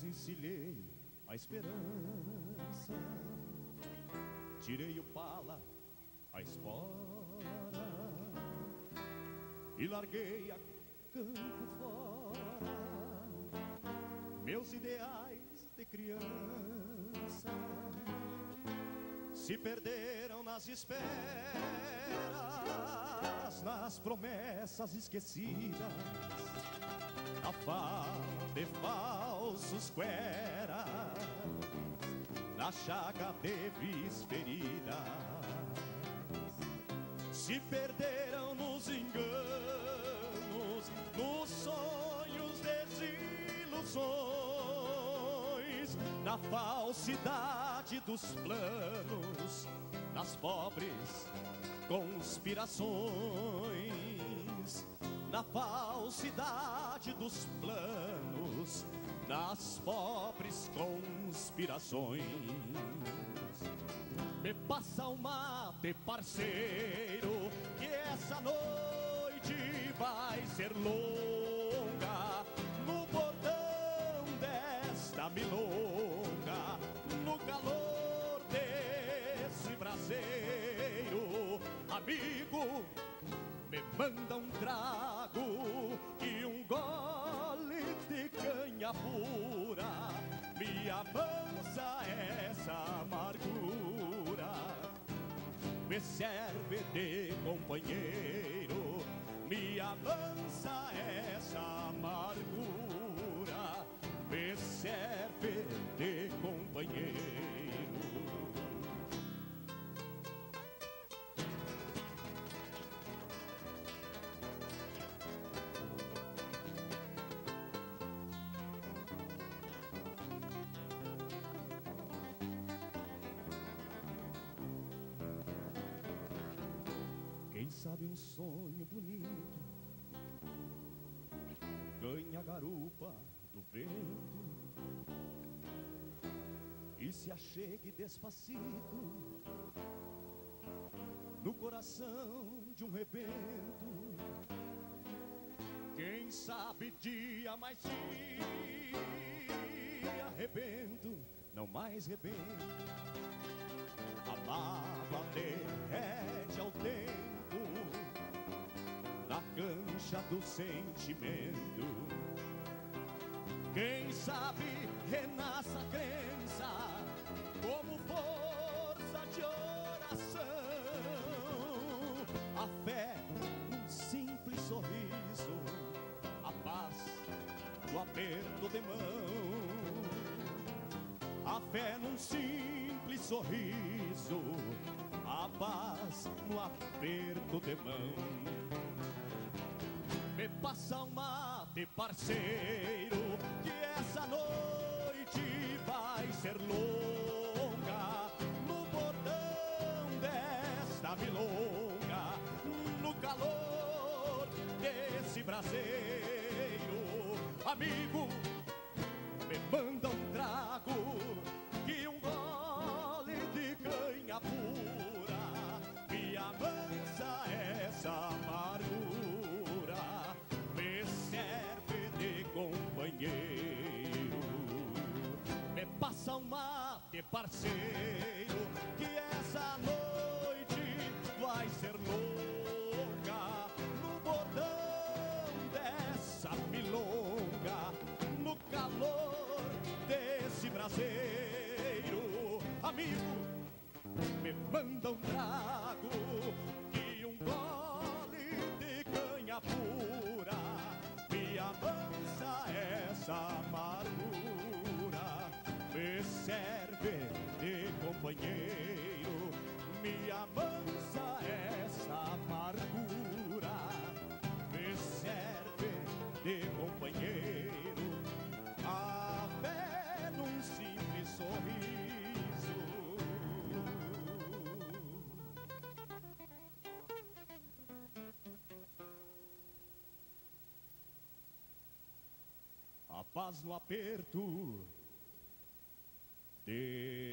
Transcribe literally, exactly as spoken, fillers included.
desencilhei a esperança, tirei o pala, a espora, e larguei a campo fora meus ideais de criança. Se perderam nas esperas, nas promessas esquecidas, a fala de falsos cueras, na chaga de vis feridas. Se perderam nos enganos, nos sonhos, desilusões, na falsidade dos planos, nas pobres conspirações, na falsidade dos planos, nas pobres conspirações. Me passa o mate, parceiro, que essa noite vai ser longa, no bordão desta milonga, no calor desse braseiro. Amigo, me manda um trago e um gole de canha pura, me amansa essa amargura, me serve de companheiro, me amansa essa amargura, me serve de companheiro. Quem sabe um sonho bonito ganha a garupa do vento e se achegue despacito no coração de um rebento. Quem sabe dia mais dia rebento, não mais rebento, a mágoa derrete ao tempo na cancha do sentimento. Quem sabe renasça a crença como força de oração, a fé num simples sorriso, a paz no aperto de mão, a fé num simples sorriso, a paz no aperto de mão. Me passa um mate, parceiro, que essa noite vai ser longa, no bordão desta milonga, no calor desse braseiro. Amigo, me manda um trago e um gole de canha pura, me amansa essa amargura, me serve de companheiro. Me passa um mate, parceiro, que essa noite vai ser longa, no bordão dessa milonga, no calor desse braseiro. Amigo, me manda um trago e um gole de canha pura, me amansa essa amargura, me serve de companheiro, me amansa essa amargura, me serve de companheiro, a fé num simples sorriso, a paz no aperto de